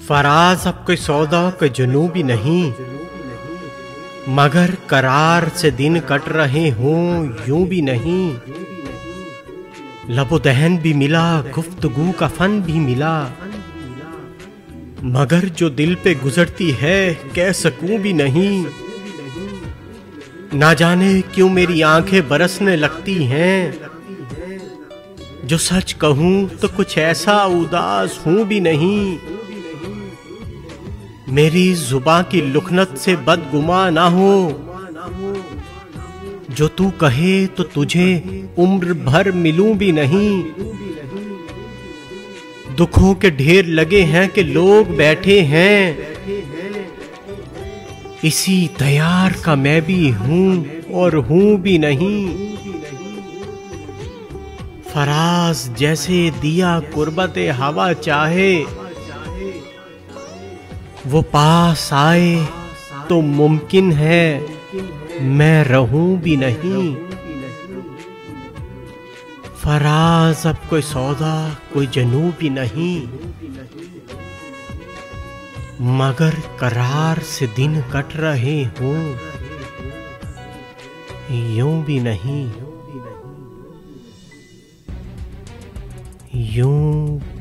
फराज अब कोई सौदा कोई जुनूबी नहीं, मगर करार से दिन कट रहे हों यूं भी नहीं। लबो दहन भी मिला, गुफ्तगू का फन भी मिला, मगर जो दिल पे गुजरती है कह सकूं भी नहीं। ना जाने क्यों मेरी आंखें बरसने लगती हैं, जो सच कहूं तो कुछ ऐसा उदास हूं भी नहीं। मेरी जुबां की लुकनत से बदगुमा ना हो, जो तू कहे तो तुझे उम्र भर मिलूं भी नहीं। दुखों के ढेर लगे हैं कि लोग बैठे हैं, इसी तैयार का मैं भी हूं और हूं भी नहीं। फराज जैसे दिया कुर्बते हवा चाहे, वो पास आए तो मुमकिन है मैं रहूं भी नहीं। फराज अब कोई सौदा कोई जनूबी नहीं, मगर करार से दिन कट रहे हों यूं भी नहीं, यूं